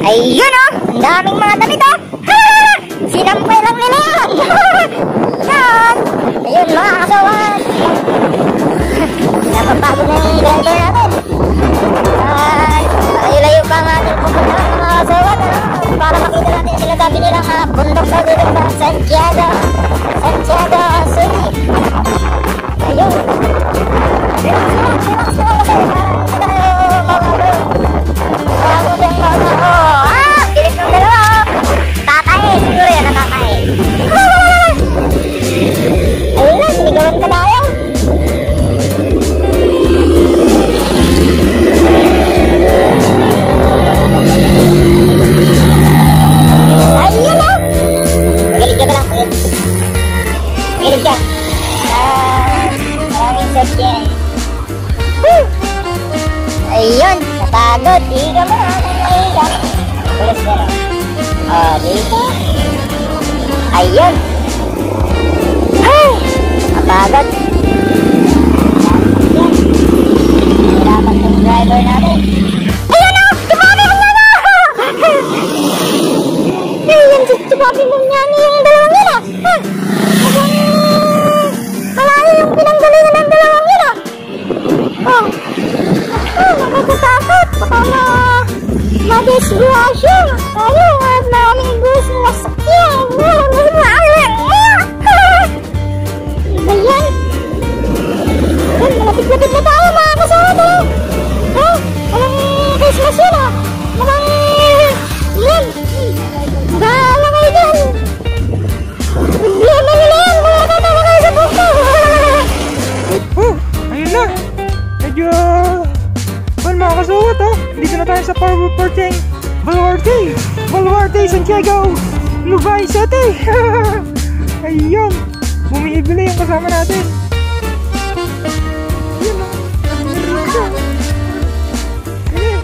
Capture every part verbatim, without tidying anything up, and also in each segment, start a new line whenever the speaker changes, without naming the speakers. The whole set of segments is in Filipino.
Ayun o, ang daming mga damit o. Sinampay lang nila yan. Yan. Ayun mga kasawan. Napapagod na yung driver natin. At layo-layo pa ang ating pupunta mga kasawan. Para makita natin sila dati nilang uh, bundok sa dito sa Santiago. Santiago City. Ayun. Relax, relax, relax, relax. Hindi tayo mawawin. Mawawin yung mga oh. Ah, pilit ng dalawa oh. Tatay, siguro yan ang tatay. Ayun na, sinigawan ka tayo. Ayun na. Magalig ka ba lang, Pagit? Magalig ka. Ah, maraming sakyan. Ayun, napagod. Higa mo na. Higa. Tulis mo na. O, dito. Ayun. Ay, napagod. Hirapan yung driver natin. Ayun o! Tumabi mo nga na! Ayun, tumabi mo nga na yung dalawang yun ah! Malayo yung pinanggalingan ng dalawang yun ah! Oh! Oh, nakakatakot! Baka ma... ma-disgrasya! Ayun, at maraming bus na sakyan! Iba yan! Ayun, malapit-lapit na tayo mga kasama! Oh, walang Christmas yun ah! Walang... yan! Bahala kayo dyan! Problema nila yan! Mga natatawa kayo sa buko!
Oh, ayun na! Medyo... well, mga kasuwat oh! Dito na tayo sa Baluarte! Baluarte! Baluarte, Santiago! Lubay City! Ayun! Bumibili yung kasama natin! Ayun oh! Ayun siya! Ayun!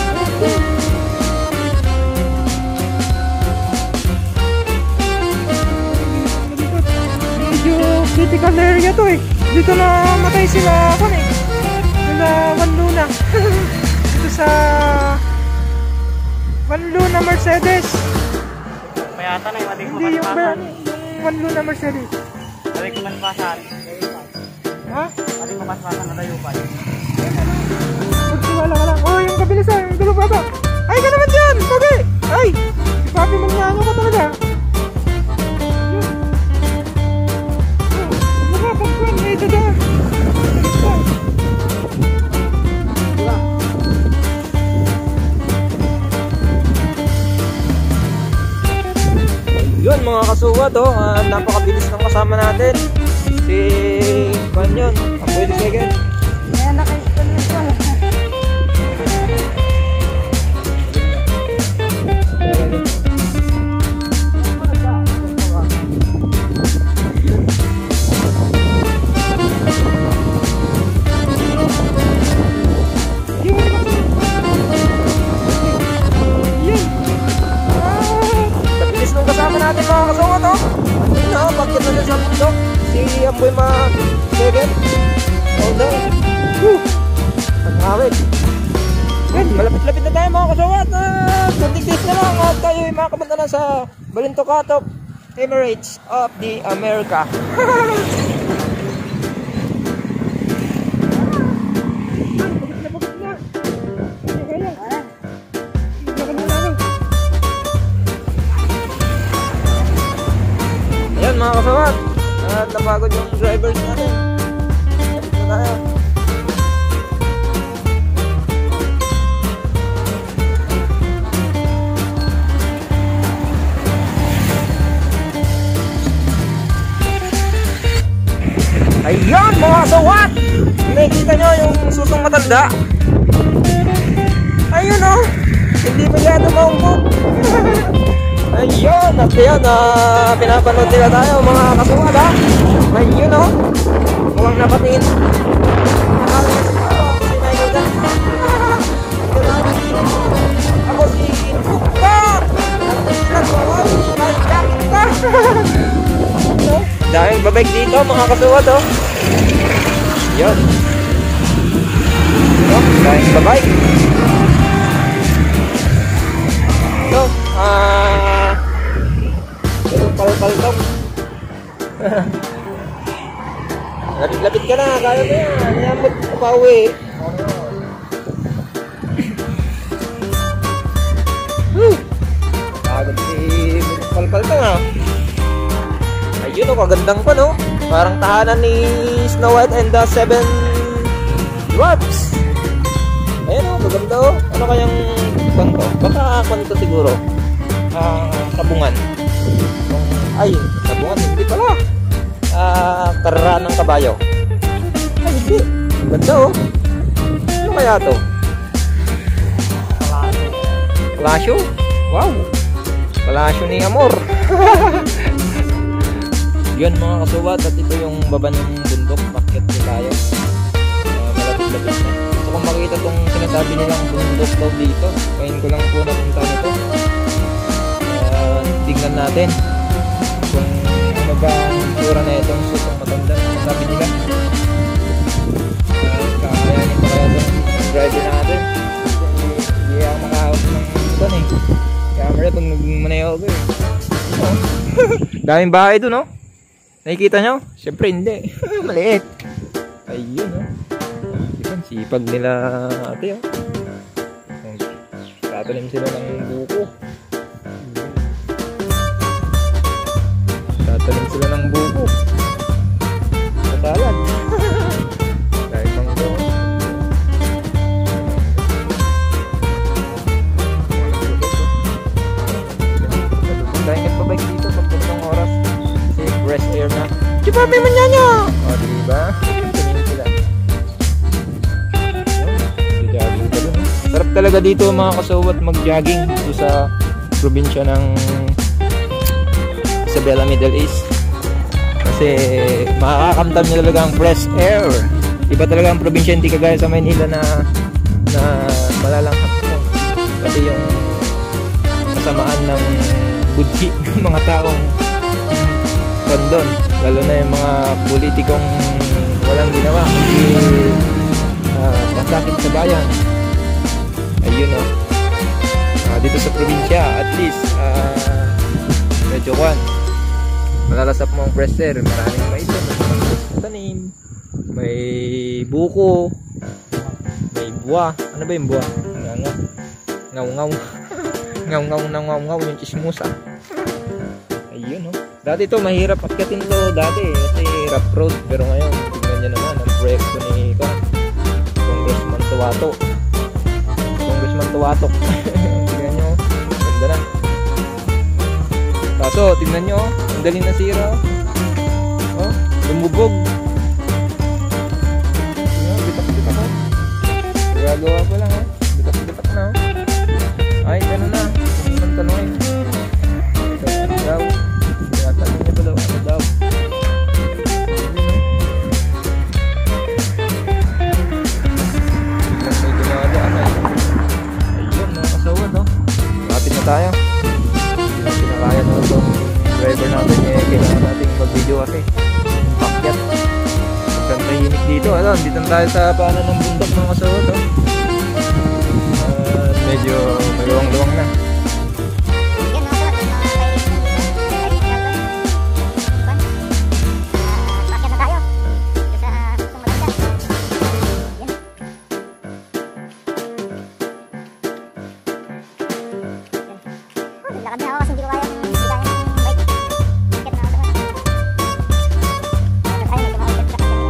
Medyo critical area to eh! Dito na matay sila ako eh! Sila Wanluna! Dito sa Wanluna Mercedes!
Mayata na yung ating
Hindi yung
kumaspasan.
yung Wanluna Mercedes.
Ating kumaspasan.
Ha?
Ating kumaspasan na tayo pa.
Magsiwala ka lang. Oh, yung kabilisan, yung dulo baba. Ay, ka naman dyan! Pogi! Ay! Si Papi Magnano ka talaga. Yun. Oh, nakapagpuan na ito dyan. Yun mga kasuwat oh, uh, napakabilis ng kasama natin. Si Juan yun, ang pwede second.
Ayan na kayo sa nito.
Natin mga kasawat oh. Ayun na, bakit na siya sa bundok. Si Amboy ma-second. Oh no. Woo! Pag-awit. Yan, malapit-lapit na tayo mga kasawat. Ah, kunting days na lang at tayo ay makakabanda na sa Balintocatok Emirates of the America. Mga kasawat at napagod yung drivers natin. Kapit na tayo. Ayun mga kasawat, nakikita nyo yung susong matanda. Ayun o oh. Hindi masyado maumbot. Ayun, at yun, uh, pinapanood nila tayo mga kasuwad ha. Ayun o, mukhang napatingin. Ako si Tukpak. Daming babike dito mga kasuwad o. Yun. Daming babike. Lapit-lapit ka na, kaya mo yan. Yan mo pauwi. Woo! Agad si Palpal ka nga. Ayun o, kagandang pa no. Parang tahanan ni Snow White and the Seven Dwarfs. Ayun o, maganda o. Ano kayang kwanto? Baka kwanto siguro. Ah, sabungan. Ay, sabungan. Hindi pala. Ah, karera ng kabayo. Ay, hindi. Maganda o. Ano kaya to? Palasyo? Wow. Palasyo ni Amor. Yun mga kasubat, at ito yung baba ng bundok. Pakyat ko tayo. Uh, Malapit-lapit na. Gusto kong makita itong sinasabi nilang bundok daw dito. Ngayon ko lang po napunta nito. Uh, tignan natin kung ano ba ang tura na itong susong matanda na sabi nila. Uh, kakayanin pa kaya itong driver natin. Hindi ako makahawak ng buton eh. Camera pag nagmanayaw ko eh. Oh. Daming bahay doon no? Nakikita nyo? Siyempre hindi. Maliit. Ayun no? Yan, sipag nila ate oh. Tatalim sila ng buko. Tatalim sila ng buko. Matalad. Dahil pang ito. Dahil nagpabike dito pag ng oras. Kasi fresh air na. Di ba may manyanya? O diba? Tumingin sila. Jogging pa dun. Sarap talaga dito mga kasuwat mag-jogging dito sa probinsya ng Isabela, Middle East. Kasi makakakamtam nyo talaga ang fresh air. Iba talaga ang probinsya, hindi kagaya sa Maynila na na malalanghap lang. Kasi yung kasamaan ng budhi ng mga taong kondon, lalo na yung mga politikong walang ginawa kundi uh, pasakit sa bayan. Ayun o. Uh, dito sa probinsya, at least uh, medyo kwan, malalasap mo ang fresh air. Maraming mais, may tanim, may buko, may buwa. Ano ba yung buwa? Ngaw-ngaw. Ngaw-ngaw na ngaw-ngaw yung chismusa. Ayun o. Dati ito mahirap akyatin to dati kasi rough road, pero ngayon tingnan nyo naman ang proyekto ni Ka Congressman Tuwato. Congressman Tuwatok. Tingnan nyo, ganda na. Kaso tingnan nyo, ang daling nasira. Oh, lumubog. Bitak-bitak ako. Gagawa ko lang ha. Bitak-bitak na. Ay, gano'n na. Hindi man tanongin. Ito daw. Tinatanong niya pa daw. Ano daw? May dumadaan ay. Ayun, mga kasawa no. Lapit na tayo. Pinakaya na itong driver natin. Eh, kailangan natin mag-video kasi. Pakyat. Magkang tahimik dito. Alam, dito tayo sa paanan ng bundok mga kasawa no. Uh, medyo may luwang-luwang na.
Lakad na ako kasi hindi ko kaya ng hindi kaya ng bike. Ticket na ako doon. Ano tayo, medyo makapit sa kanila.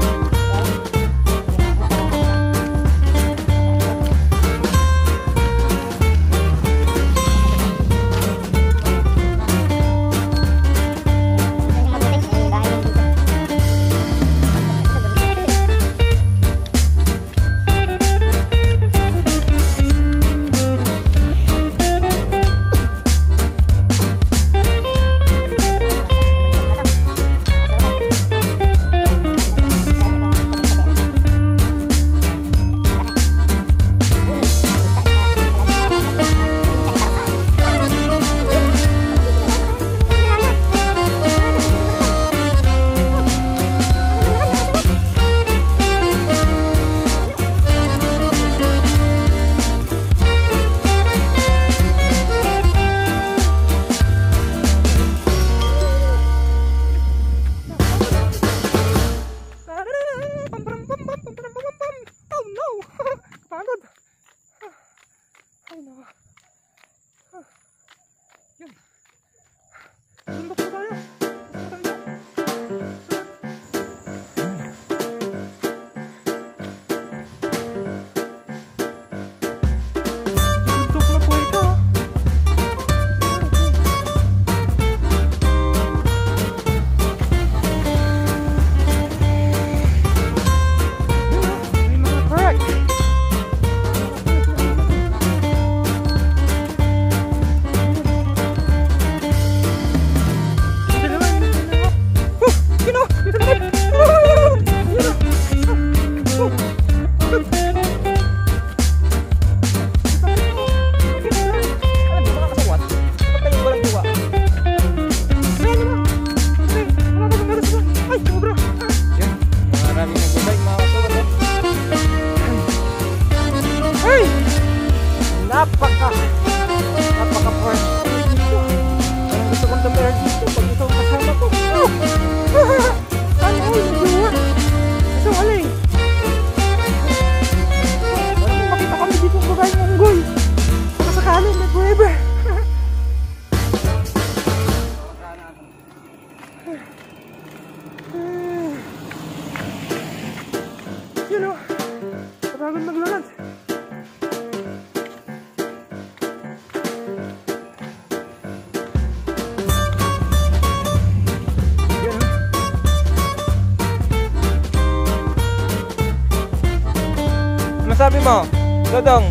sabi mo? Dodong.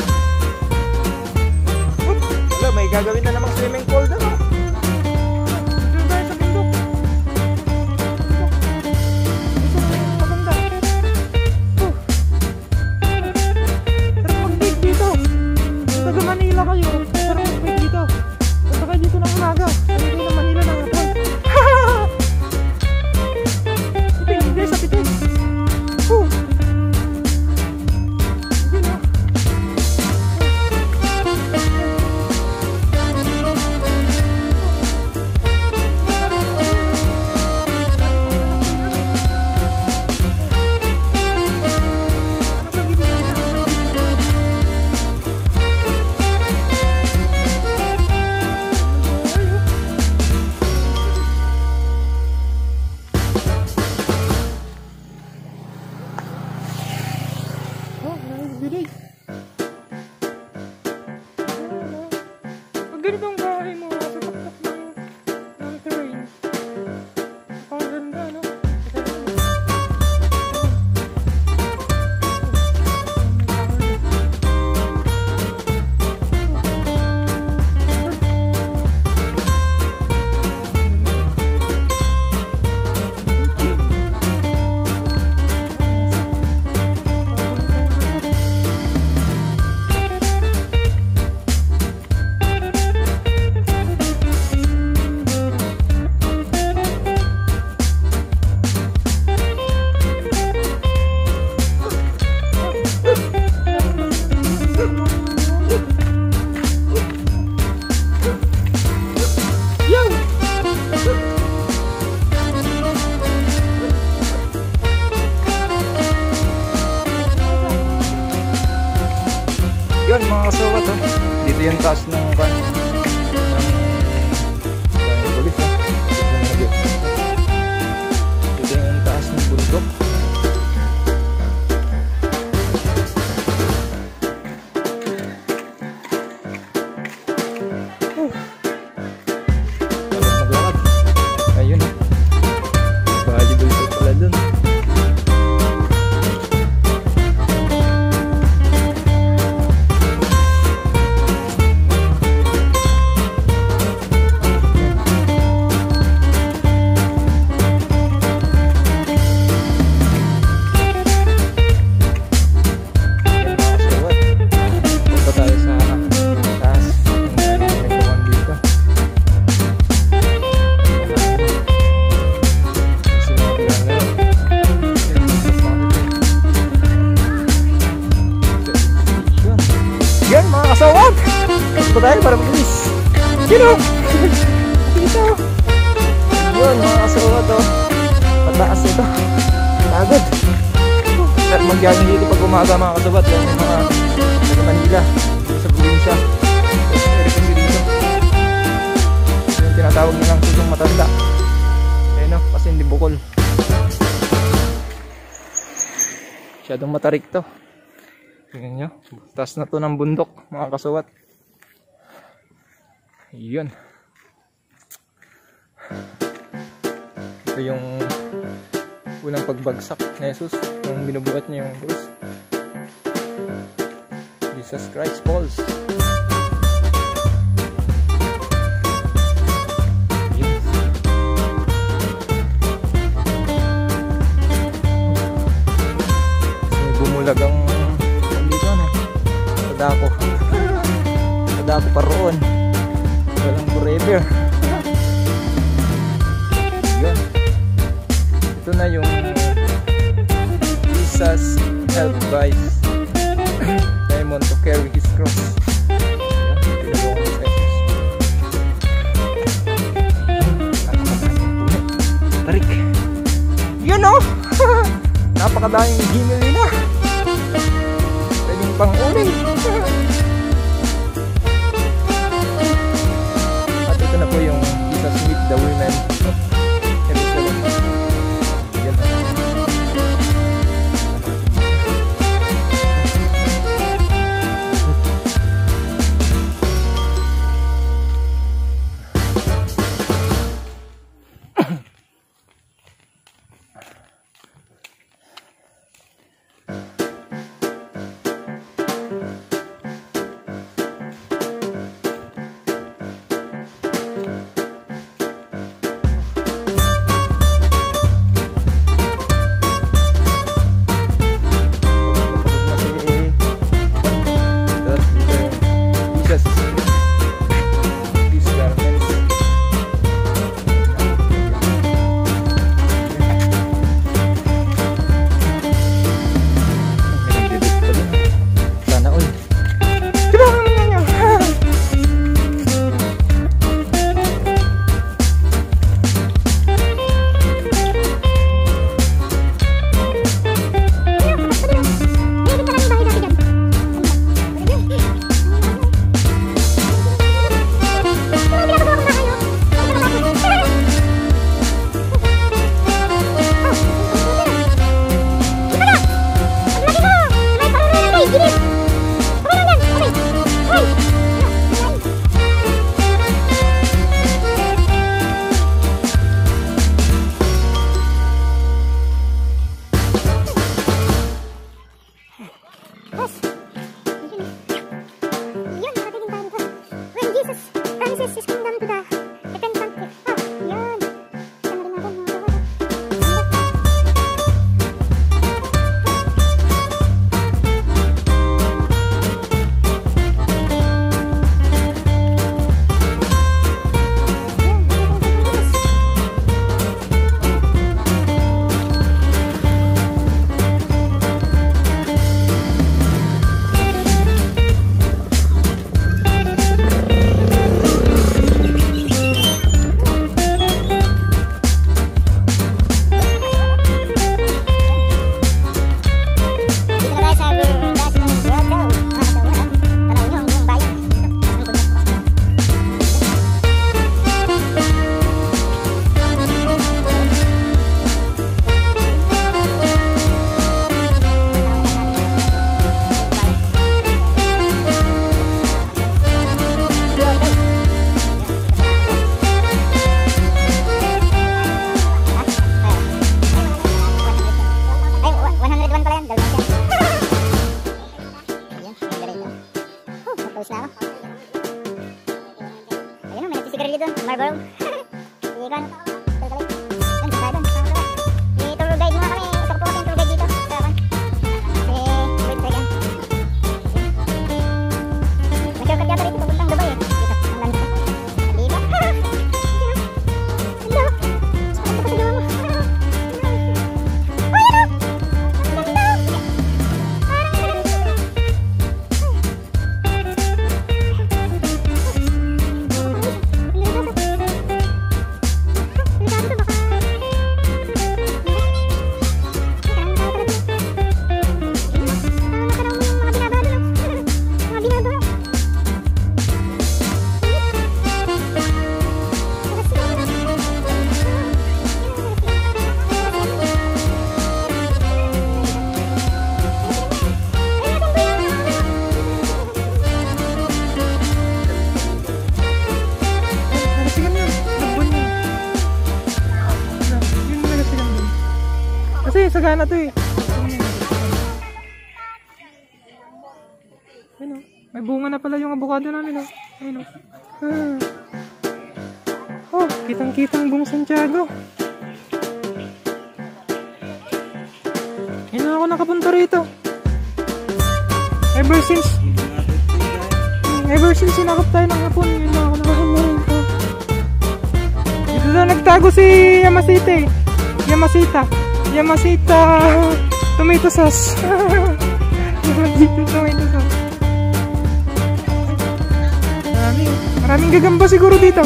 Wala, may gagawin na namang swimming pool doon. Oh. Doon tayo sa bundok. Maganda. Oh. Pero mag-big dito. Taga Manila kayo. Pero mag-big dito. Punta kayo dito ng umaga. Sabi kayo ng Manila ng hapon. Ipin, hindi sa pitin. Oh. Pag ganitong bahay mo, sa taktak ng terrain, ang ganda, no? Yun mga kasawat, oh. Dito yung taas ng kan ng polis, oh. Dito yung taas ng bundok. Oh. Parang maglakad. Ayun, oh. Bahay dito pala dun. Yan mga kasawat, gusto tayo para mag-ilis. Sino? Dito. Yun mga kasawat, oh. Pataas ito. Pagod. At mag-jogging dito pag umaga mga kasawat. Yan yung mga taga Manila, dito sa probinsya. Pwede kasi dito. Yung tinatawag nilang susong matanda. Ayun, no, kasi hindi bukol. Masyadong matarik to. Tingnan nyo, taas na to ng bundok mga kasuwat. Yun. Ito yung unang pagbagsak ni Jesus, yung binubuhat niya yung krus. Jesus Christ Falls. Yun. May bumulag ang dako. Dako pa roon. Walang forever. Yun. Ito na yung Jesus helped by Simon to carry his cross. Tarik. Yun o. Napakadaming gimili na. Pwedeng pang-uling. At ito na po yung Jesus meet the women of Jerusalem. Yan.
this is kingdom to the second country. Ah, yan. Sama rin natin mga kawan. Marlboro. Ikan. Yan, tayo doon. May tour guide muna kami. Isa ko po kasi yung tour guide dito. Sa akin. Eh, wait second. May shortcut yata rito papuntang Dubai eh. Dito, ang langit ko. Dito. Hello. Saan ka pa sa mo? Oh, yan o. Ang ganda. Parang ganito.
Kasi sagana to eh. Ayun o. May bunga na pala yung avocado namin o. Ayun o. Ah. Oh, kitang-kitang buong Santiago. Ayun na ako nakapunta rito. Ever since Ever since sinakop tayo ng hapon, yun na ako nakapunta rito. Dito na nagtago si Yamasita eh. Yamasita. Yamasita tomato sauce. Yamasita tomato sauce. Maraming, maraming gagamba siguro dito.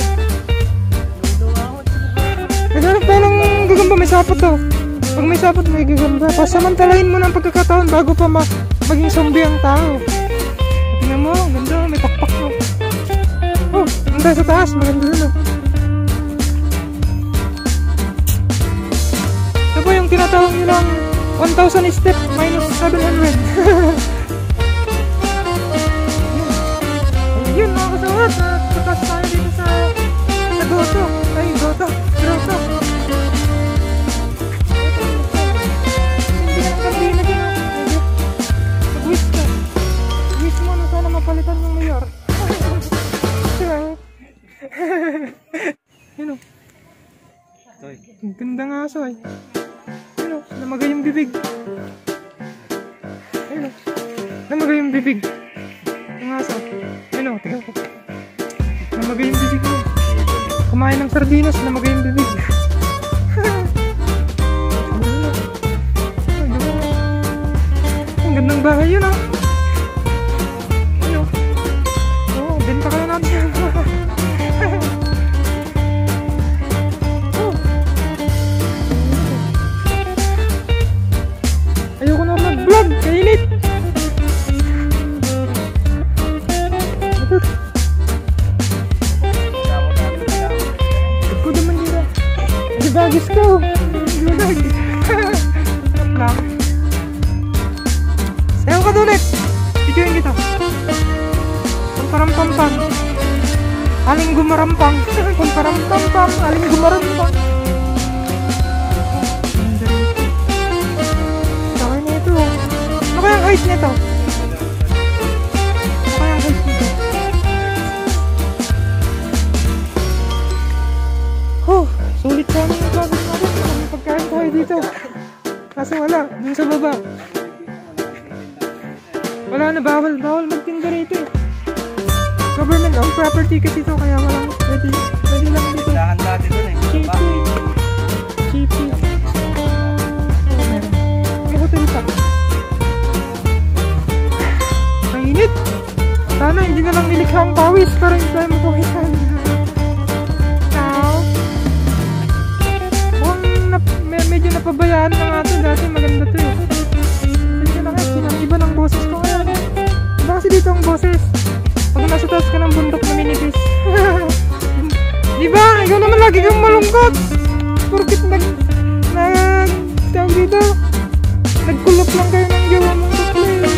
Naghanap tayo ng gagamba, may sapot to. Pag may sapot may gagamba. Pasamantalahin mo ng pagkakataon bago pa ma maging zombie ang tao. Tingnan mo, ang ganda, may pakpak mo. Oh, ang tayo sa taas, maganda dun oh. Ito po yung tinatawag nilang one thousand step minus seven hundred. Ayun mga kasawat, tatas tayo dito sa sa Goto. Ay, Goto, Goto. Hindi ka ng kambina dyan ha. Mag-wish ka. Wish mo na sana mapalitan ng mayor. Yun o. Ang ganda nga aso ay. Ayun o, namagay yung bibig. Ayun o, namagay yung bibig. Yung aso. Ayun o, tingnan ko. Namagay yung bibig mo. Kumain ng sardinas, namagay yung bibig. Ang gandang bahay yun o. Ayun o. Oo, benta ka na natin. Ayoko na mag-vlog, kainit. Ito naman dito. Di bagis ko. Gulag. Lang. Sayaw ka doon eh. Videoin kita. Pamparampampam. Aling gumarampang. Pamparampampam. Aling gumarampang. Ano kayang height nito? Ano kayang height nito?
Kaso wala, dun sa baba. Wala na, bawal, bawal magtinda rito eh. Government owned property kasi ito, kaya walang pwede, pwede lang dito.
Dahan dati dun eh.
Cheap eh. Cheap eh. Oh, meron. May hotel pa. Mainit. Sana hindi na lang nilikha ang pawis para hindi tayo mapawisan. Now, mukhang nap med medyo napabayaan na nga ito. Dati maganda ito eh. Hindi na nga, sinang-iba ng boses ko ngayon. Iba kasi dito ang boses. Pag nasa taas ka ng bundok na minibis. Diba? Ikaw naman lagi kang malungkot. Porkit nag... nag... tawag dito. Nagkulot lang kayo ng jowa mong bakla eh.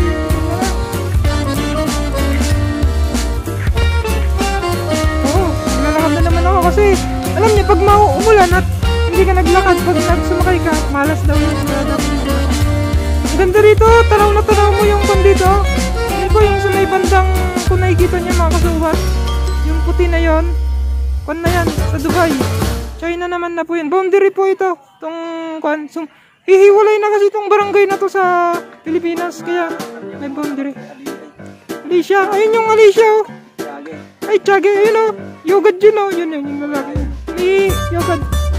Oo, naglalakad na naman ako kasi alam niya pag mauumulan at hindi ka naglakad, pag nagsumakay ka, malas daw yun. Ang ganda rito, tanaw na tanaw mo yung pan dito. Yun po yung sa may bandang kung nakikita niya mga kasubat. Yung puti na yon, pan na yan, sa Dubai. China naman na po yun. Boundary po ito. Itong kwan. So, hihiwalay na kasi itong barangay na to sa Pilipinas. Kaya may boundary. Alicia. Ayun yung Alicia oh. Ay, Tiage. Ayun oh. Yogad yun oh. Yun yun yung lalaki. May yogad.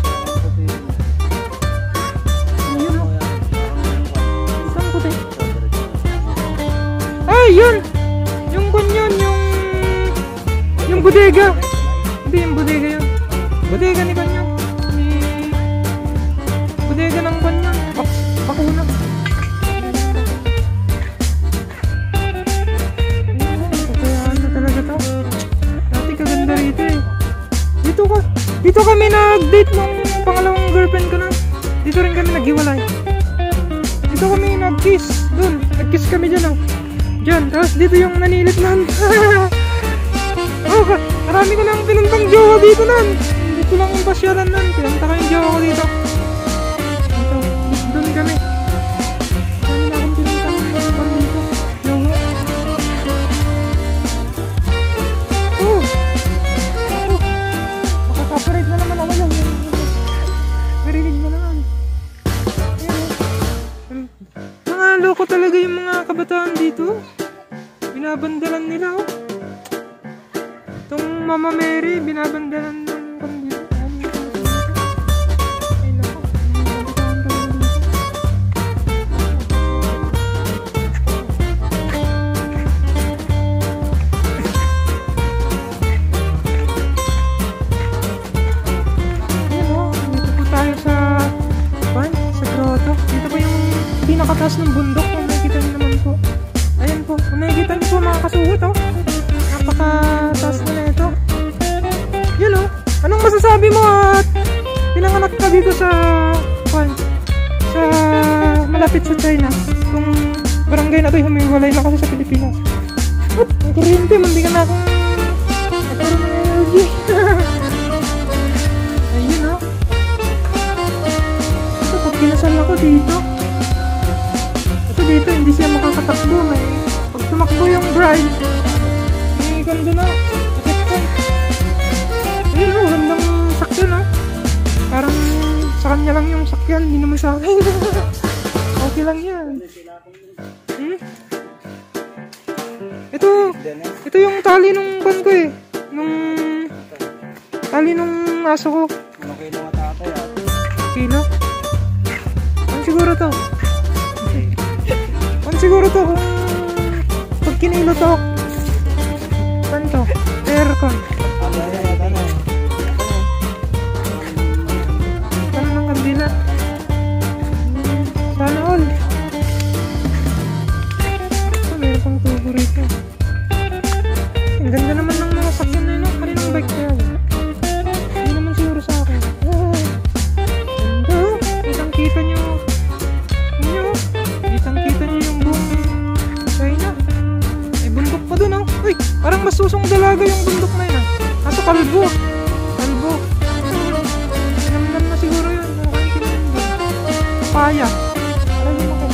Ayun oh. Isang puti. Ay, yun. Yung kwan yun. Yung yung bodega. Hindi yung bodega yun. Bodega ni kwan yun. Bodega ng kwan yun. Pak pakuna. Kayaan na talaga to. Dati kaganda rito eh. Dito ka. Dito kami nag-date nung pangalawang girlfriend ko na. Dito rin kami naghiwalay. Dito kami nag-kiss. Dun. Nag-kiss kami dyan oh. Dyan. Tapos dito yung nanilit nan. Oh, marami ko lang pinuntang jowa dito nan. Dito lang yung pasyalan nan. Pinunta ko yung jowa ko dito. Dito. Doon kami. Marami na akong pinuntang jowa dito. Jowa. Oh. Ako. Makaka-operate na naman ako yan. Marinig mo naman. Ayan. Mga loko talaga yung mga kabataan dito. Binabandalan nila oh. Itong Mama Mary, binabandalan ng pambili. Ay nako, binabandalan talaga dito. Ayan o, dito po tayo sa pan, sa grotto. Dito po yung pinakataas ng bundok. Kung nakikita nyo naman po. Ayan po, kung nakikita nyo po mga kasuhot o. Napakataas na na ito. Yun o. Anong masasabi mo at pinanganak ka dito sa kwan, sa malapit sa China? Kung barangay na ito humiwalay na kasi sa Pilipinas. Oop, ang kuryente. Mandi ka na akong nagkaroon ng energy. Ayun o. Ito pag kinasal ako dito. Ito dito hindi siya makakatakbo. May pag tumakbo yung bride, ganda na. Ayun o, gandang sakyan o. Parang sa kanya lang yung sakyan, hindi naman sa akin. Okay lang yan. Hmm? Ito, ito yung tali nung ban ko eh. Nung tali nung aso ko.
Ano kilo nga tatay ah?
Kilo? Ano siguro to? Ano siguro to kung pag kinilo to? Saan to? Aircon.
Ano yan? Ano yan?
Ano ng kandila? Sana all. Ito, meron pang tubo rito. Ang ganda naman ng mga sakyan na yun. Kaninang bike na yan? Hindi naman siguro sa akin. Oh, ganda. Kitang kita nyo. Nyo. Kitang kita nyo yung buong China. May bundok pa dun oh. Uy, parang masusong dalaga yung bundok na yun ah. Kaso kalbo. Kalbo. Namnam na siguro yun. Mukhang kinain doon. Paya. Alam mo ako.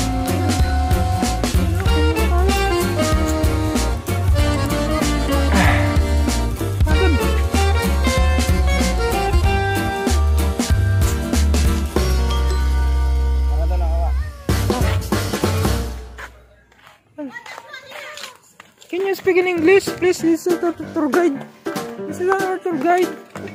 Agad.
Nakadala ka.
Please, this is our tour guide. This is our tour guide.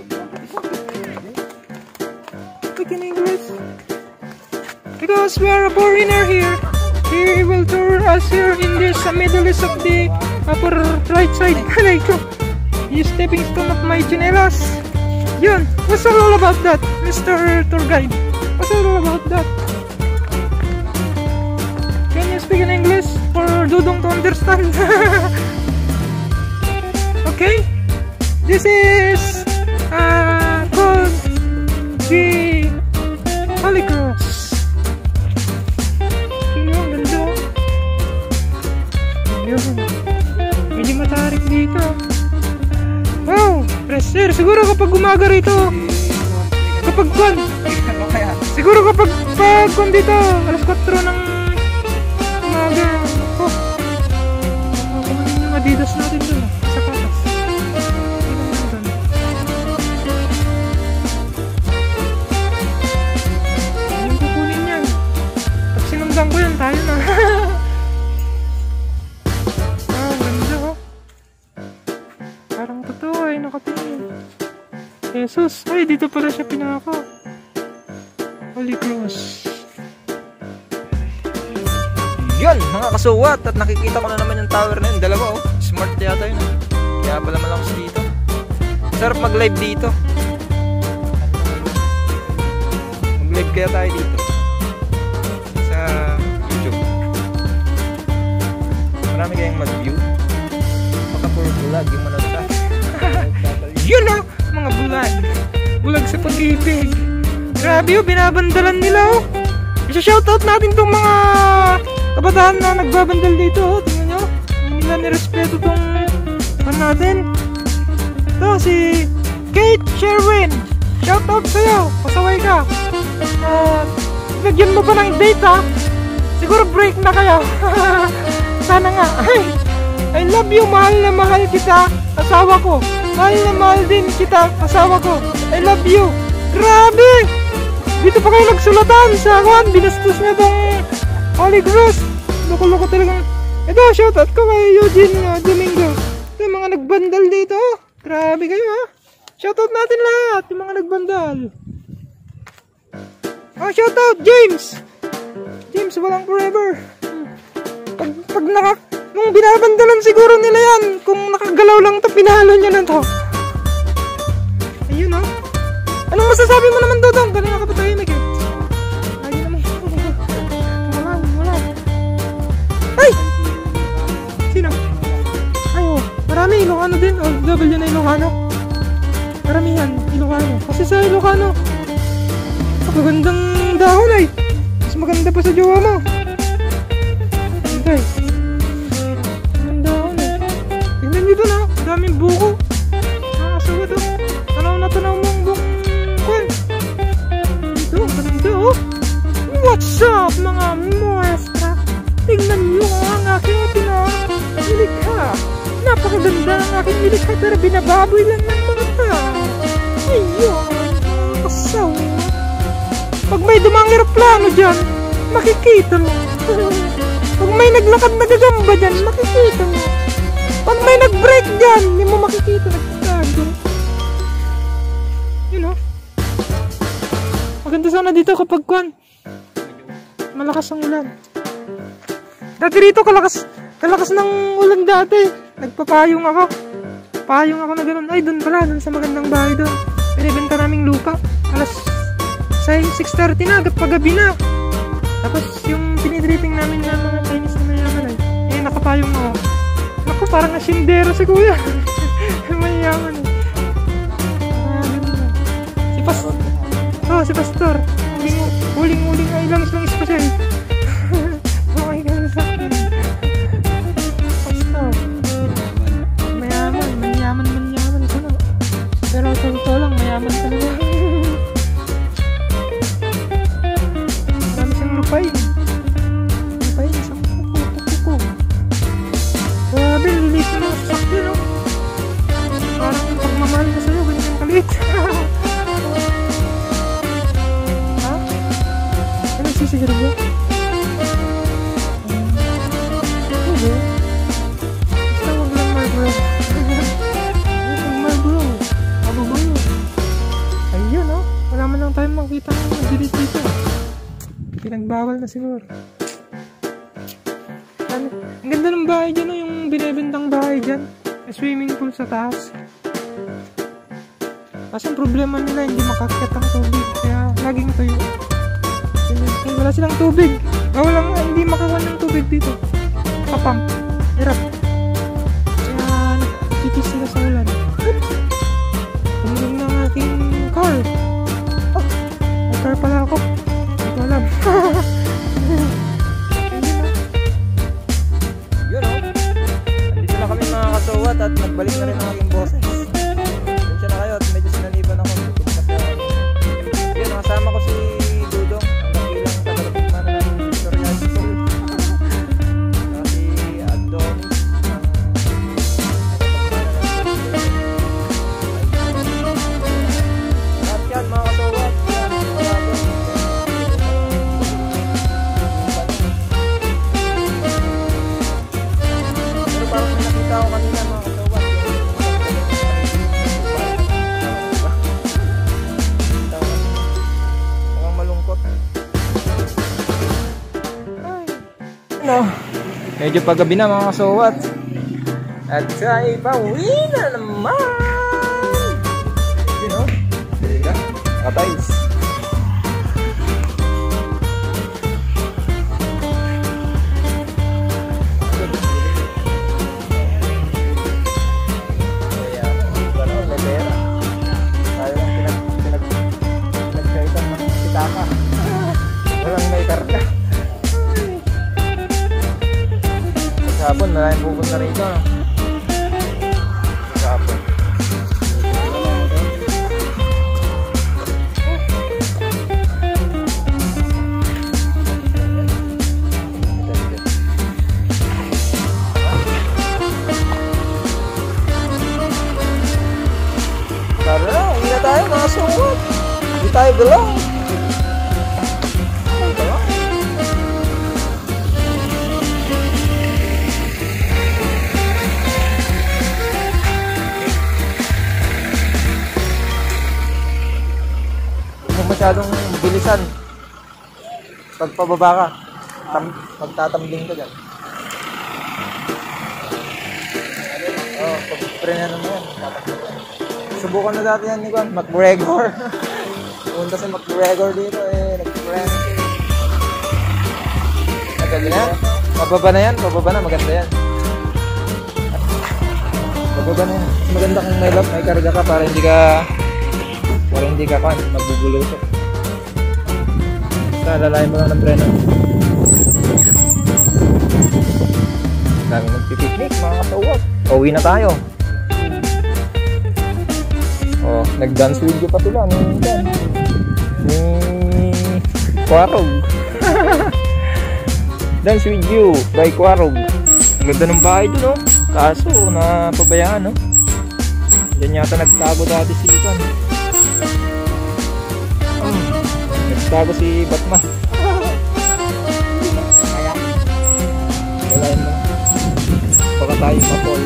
Speak in English. Because we are a foreigner here. He will tour us here in this uh, middle east of the upper right side. Like, you stepping stone of my chinelas. Yun, what's all about that, Mister Tour Guide? What's all about that? Can you speak in English for Dudong to understand? Okay, this is uh, called the Holy Cross. Yun yung ganda. Yun, medyo matarik dito. Wow, fresh air. Siguro kapag umaga rito, kapag kwan, siguro kapag pag kwan dito, alas kwatro ng umaga. Oh, kumain yung Adidas natin dun, sa patas. Ano kukunin yan? Pag sinunggang ko yan, tayo na. Ah, ganda oh. Parang totoo ay nakatingin. Jesus, ay dito pala siya pinako. Holy Cross.
Yun, mga kasuwat, at nakikita ko na naman yung tower na yun. Dalawa oh, smart yata yun. Kaya pala malakas dito. Sarap mag-live dito. Mag-live kaya tayo dito sa YouTube. Marami kayong mag-view. Baka puro bulag yung manood sa
Yun o, mga bulag. Bulag sa pag-ibig. Grabe o, binabandalan nila o. Isa-shoutout natin tong mga kabataan na nagbabandal dito o. Tingnan nyo, hindi nila nirespeto tong pan natin. Ito si Kate Sherwin. Shoutout sa'yo, pasaway ka. At lagyan mo pa ng date ha. Siguro break na kayo. Sana nga. I love you, mahal na mahal kita, asawa ko. Mahal na mahal din kita, asawa ko. I love you. Grabe! Dito pa kayo nagsulatan sa akin. Binastos na itong Holy Cross. Loko-loko talagang. Ito, shoutout ko kay Eugene uh, Domingo. Ito yung mga nagbandal dito. Grabe kayo ha. Shoutout natin lahat, yung mga nagbandal. Oh, shoutout James. James, walang forever. Pag, pag naka... Nung binabandalan siguro nila yan. Kung nakagalaw lang to, pinalo niya na to. Ayun o. Anong masasabi mo naman Dodong? Kanina ka pa tahimik eh. Lagi naman. Wala, wala. Ay! Sino? Ay o. Marami Ilocano din. O W na Ilocano. Maramihan Ilocano. Kasi sa Ilocano, magandang dahon ay. Mas maganda pa sa jowa mo. Okay. Dito na, daming buko. Nakakasuwa to. Tanaw na tanaw mong buong kwan. Dito, ganda oh. What's up mga muestra? Tingnan nyo ang aking pinakilikha. Napakaganda ang aking nilikha pero binababoy lang ng mga tao. Ayun, kasawa. Pag may dumang aeroplano dyan, makikita mo. Pag may naglakad na gagamba dyan, makikita mo. Pag may nag-break dyan, hindi mo makikita nagkakago. You know? Maganda sana dito kapag kwan. Malakas ang ulan. Dati rito kalakas, kalakas ng ulan dati. Nagpapayong ako. Payong ako na gano'n. Ay, doon pala, doon sa magandang bahay doon. Pinibenta naming lupa. Alas six thirty na, paggabi na. Tapos yung pinidripping namin na mga Chinese na mayaman ay. Eh, nakapayong ako. Ako, parang asindero si kuya. Mayaman eh. Ah, gano'n na. Si Pastor. Oh, si Pastor. Huling-huling ay langis-langis pa siya eh. Okay, gano'n sa akin. Pastor. Mayaman, mayaman, mayaman. Ito na. Pero totoo lang, mayaman talaga. Marami siyang lupay. Lupay, isang kuko-kuko. Grabe, lilit mo ng sakyo, no? Parang pagmamahal ko sa'yo, ganyan yung kalit. Ha? Ano sisiguro mo? Hindi. Basta huwag lang mag-grab. makikita ng madilit dito. Pinagbawal na siguro. Ano? Ang ganda ng bahay dyan, no? Yung binibentang bahay dyan. May swimming pool sa taas. Kasi ang problema nila, hindi makakyat ang tubig. Kaya laging tuyo. Wala silang tubig. Ah, walang, hindi makakuha ng tubig dito. Kapam. Hirap. Kaya nakikis sila sa ulan. Tumulong ng aking car. Oh, may car pala ako. Hindi ko alam.
Yun o. Andito na kami mga kasuwat at nagbalik na rin ang aking boses. Diyan na kayo at medyo sinaliban ako. Yun, nakasama ko si Dudong. Ang dakilang tagalapit na na ng Victoria School. Si Adonis. At yan mga kasuwat. Pero parang may nakita ko kanina mga kasuwat. Mukhang malungkot. Ano? Medyo paggabi na mga kasuwat. At sa ipauwi na naman. Yun o. Diga. Katays. Walang may karga. Sa hapon, maraming pupunta rito. No? Sa hapon. Tara, hindi na tayo mga suwat. Hindi tayo galaw. Masyadong bilisan pag pababa ka, tam, magtatambling ka dyan. Oh, pag prena naman yan, subukan na dati yan ni Juan, McGregor. Punta si McGregor dito eh, nag-prena siya. Maganda na yan? Pababa na yan, pababa na, maganda yan. Pababa na yan. Maganda kung may lock, may karga ka para hindi ka para hindi ka kan, magbubulusok. Basta lalayan mo lang ng preno. Dami nagpipiknik mga kasawat. Uwi na tayo. Oh, nag-dance video pa sila ni Dan. Ni Quarog. Dance with you by Quarog. Ang ganda ng bahay dun, oh. Kaso na pabayaan, oh. Diyan yata nagtago dati si Ikan. Nagtago si Batman. Kaya wala yun lang. Baka tayo mapol.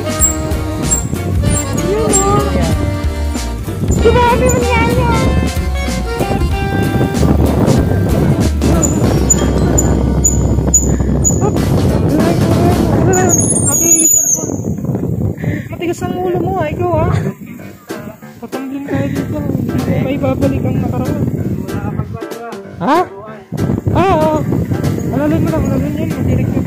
Grabe mo niya yan.
Matigas ang ulo mo ha, ikaw ha. Patambling tayo dito. May babalik ang nakaraan. Ha? Ah, oo. Malalin mo lang, malalin yan. Matirik mo.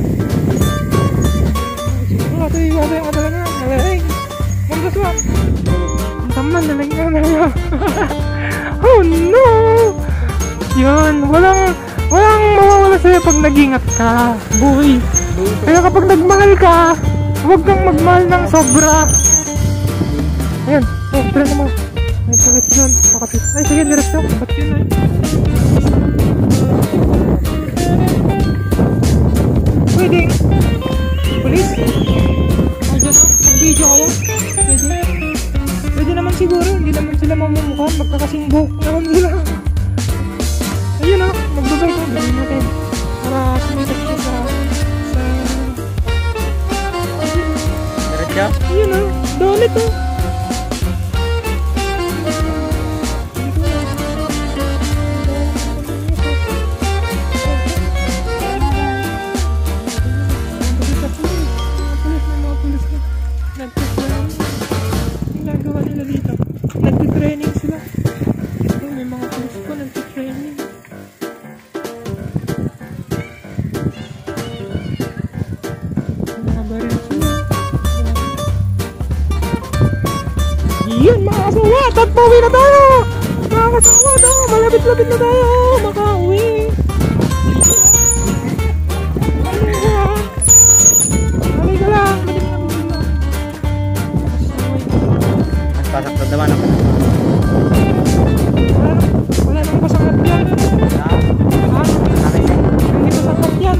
Siguro ito yung ito yung ito na. Malalin. Mandas lang. Ang taman, nalang nga na. Oh no! Yan, walang, walang mawawala sa'yo pag nag-ingat ka. Boy. Kaya kapag nagmahal ka, huwag kang magmahal ng sobra. Ayan, oh, tira naman. May pulis dyan, makapit. Ay, sige, diretso. Ba't yun ay? Pwede. Pulis? Andiyan na, mag-video kayo. Pwede. Pwede naman siguro, hindi naman sila mamumukha. Magkakasing buhok naman sila. Ayun na, magbabay ko. Gawin natin. Para sumitak siya sa... sa...
Diretso?
Ayun na, donut oh. Nagtitraining sila. Ito, may mga pulis ko nagtitraining. Mga baril sila. Yan mga kasawat! At pauwi na tayo! Mga kasawat! Oh, malapit-lapit na tayo! Makauwi! Halika lang!
Nagpasaktan naman ako.
Wala nang pasangat yan. Ha? Hindi pasangat yan.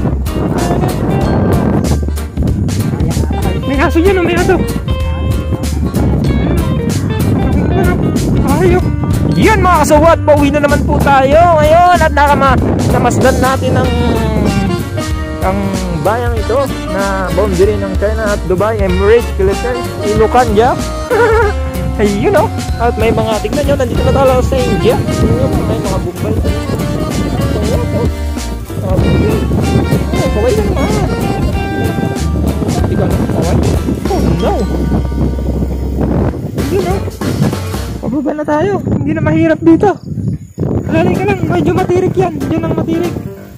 May aso yan o, may aso. Ayok. Yan mga kasawat, pauwi na naman po tayo ngayon at nakama namasdan natin ang ang bayang ito na boundary ng China at Dubai, Emirates, Philippines, Ilocanja. Ayun o. At may mga, tignan nyo, nandito na tayo sa India. May mga bumbay. Mga bumbay. Oh, kaway na naman. Ikaw na kaway. Oh no. Ayun o. Pababa na tayo. Hindi na mahirap dito. Alalay ka lang, medyo matirik yan. Diyan ang matirik.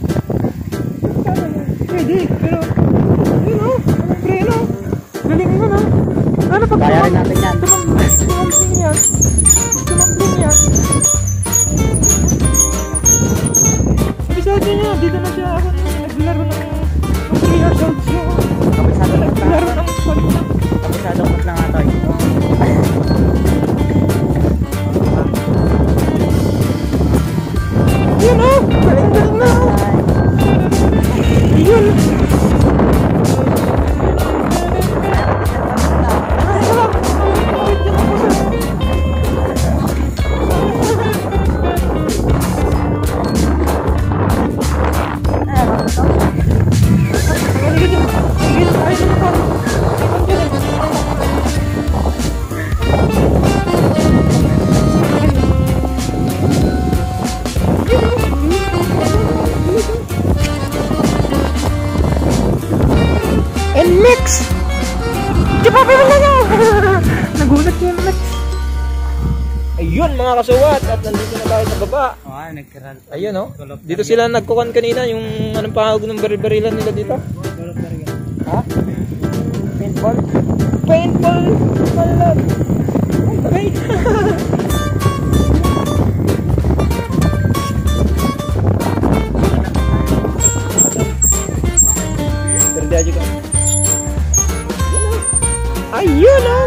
Pwede, pero ayun o. Anong preno? Galing mo na. Ano pag
Bayarin natin yan.
Tumambling yan. Tumambling yan. Sabi niya, dito na siya ako naglaro ng three years old siya.
Kabisado lang lang.
Naglaro ng solid na.
Kabisado lang lang ito.
Yun o! Galing-galing na! Yun! And mix! Di ba pala na? Nagulat yung mix. Ayun mga kasuwat at nandito na tayo sa baba.
Ah, nagkaral.
Ayun o. Dito sila nagkukan kanina yung anong pahagod ng baril-barilan nila dito. Ha? Paintball? Paintball! Malad! Okay. Terjadi kan? Ayun o!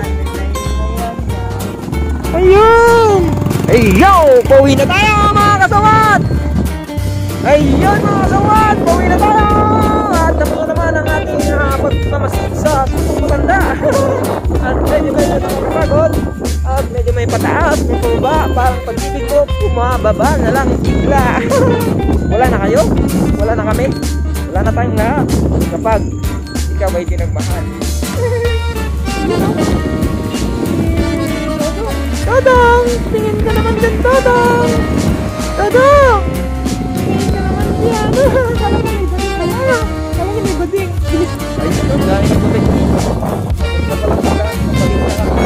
Ayun! Ayo! Pauwi na tayo mga kasawat! Ayun mga kasawat! Pauwi na tayo! At naman naman ang ating uh, pagmamasid sa tutong maganda. At medyo medyo nakapagod. At medyo may pataas, may pababa. Parang pag-ibig mo, pumababa na lang bigla. Wala na kayo? Wala na kami? Wala na tayong lahat kapag ikaw ay tinagmahal. Todong! Tingin ka naman dyan, Todong! Todong! Tingin ka naman dyan. Kala mo may bading ka na. Kala mo may bading. Bilis. Ay, ito. Dahil na bading. Ito pala pala. Kapalit na lang.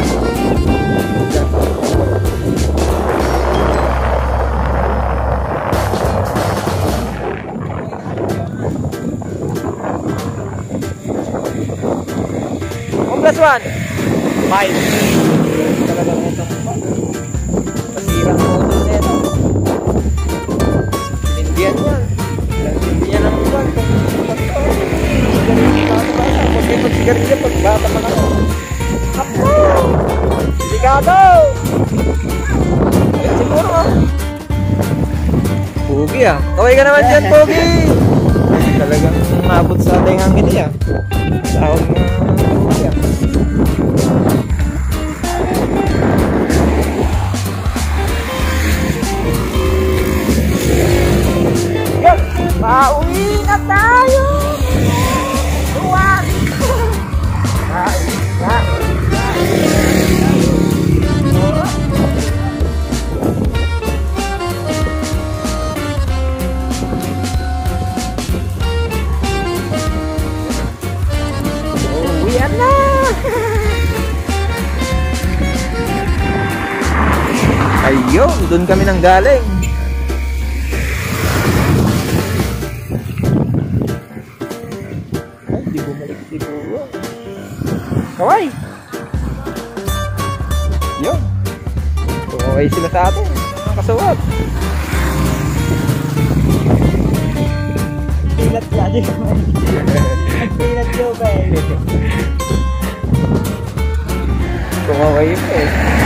Plus one. Five. Talagang ito. Masira ang motor na ito. Indian yan. Indian ang iwan. Sigarilyo pag sigarilyo pag bata pa ako. Apo! Delikado! Ayan siguro ah. Pugi ah. Kaway ka naman dyan, Pugi! Talagang umabot sa ating hangin niya. Sahod na Pugi ah. Pauwi na tayo! Tuwan! Pauwi na! Uwian na!
Ayun, doon kami nang galing. Ay, di bumalik siguro. Kaway! Yun. Kaway sila sa atin. Mga kasuwat.
Pilat yan. Pilat yung ba eh.
Kaway pa eh.